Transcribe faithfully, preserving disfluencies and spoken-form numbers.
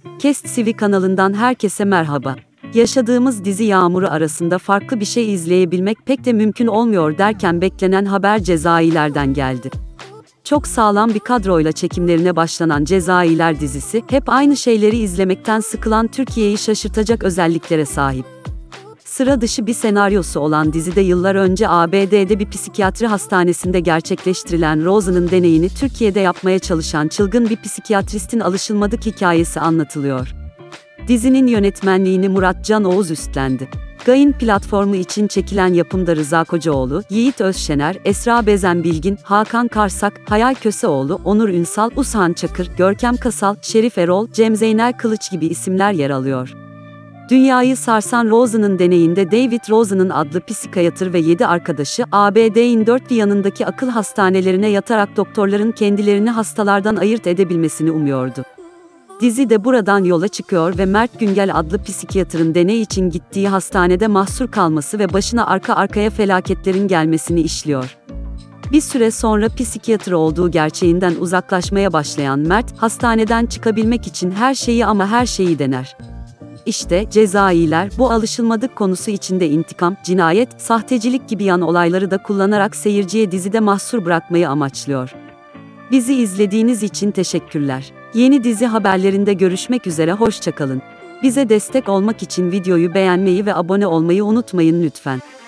Kest T V kanalından herkese merhaba. Yaşadığımız dizi yağmuru arasında farklı bir şey izleyebilmek pek de mümkün olmuyor derken beklenen haber Cezayirler'den geldi. Çok sağlam bir kadroyla çekimlerine başlanan Cezayirler dizisi, hep aynı şeyleri izlemekten sıkılan Türkiye'yi şaşırtacak özelliklere sahip. Sıra dışı bir senaryosu olan dizide yıllar önce A B D'de bir psikiyatri hastanesinde gerçekleştirilen Rose'nın deneyini Türkiye'de yapmaya çalışan çılgın bir psikiyatristin alışılmadık hikayesi anlatılıyor. Dizinin yönetmenliğini Murat Can Oğuz üstlendi. Gain platformu için çekilen yapımda Rıza Kocaoğlu, Yiğit Özşener, Esra Bezen Bilgin, Hakan Karsak, Hayal Köseoğlu, Onur Ünsal, Ushan Çakır, Görkem Kasal, Şerif Erol, Cem Zeynel Kılıç gibi isimler yer alıyor. Dünyayı sarsan Rose'nin deneyinde David Rose'nin adlı psikiyatr ve yedi arkadaşı A B D'in dört bir yanındaki akıl hastanelerine yatarak doktorların kendilerini hastalardan ayırt edebilmesini umuyordu. Dizi de buradan yola çıkıyor ve Mert Güngel adlı psikiyatrın deney için gittiği hastanede mahsur kalması ve başına arka arkaya felaketlerin gelmesini işliyor. Bir süre sonra psikiyatr olduğu gerçeğinden uzaklaşmaya başlayan Mert, hastaneden çıkabilmek için her şeyi ama her şeyi dener. İşte Cezayirler, bu alışılmadık konusu içinde intikam, cinayet, sahtecilik gibi yan olayları da kullanarak seyirciye dizide mahsur bırakmayı amaçlıyor. Bizi izlediğiniz için teşekkürler. Yeni dizi haberlerinde görüşmek üzere, hoşça kalın. Bize destek olmak için videoyu beğenmeyi ve abone olmayı unutmayın lütfen.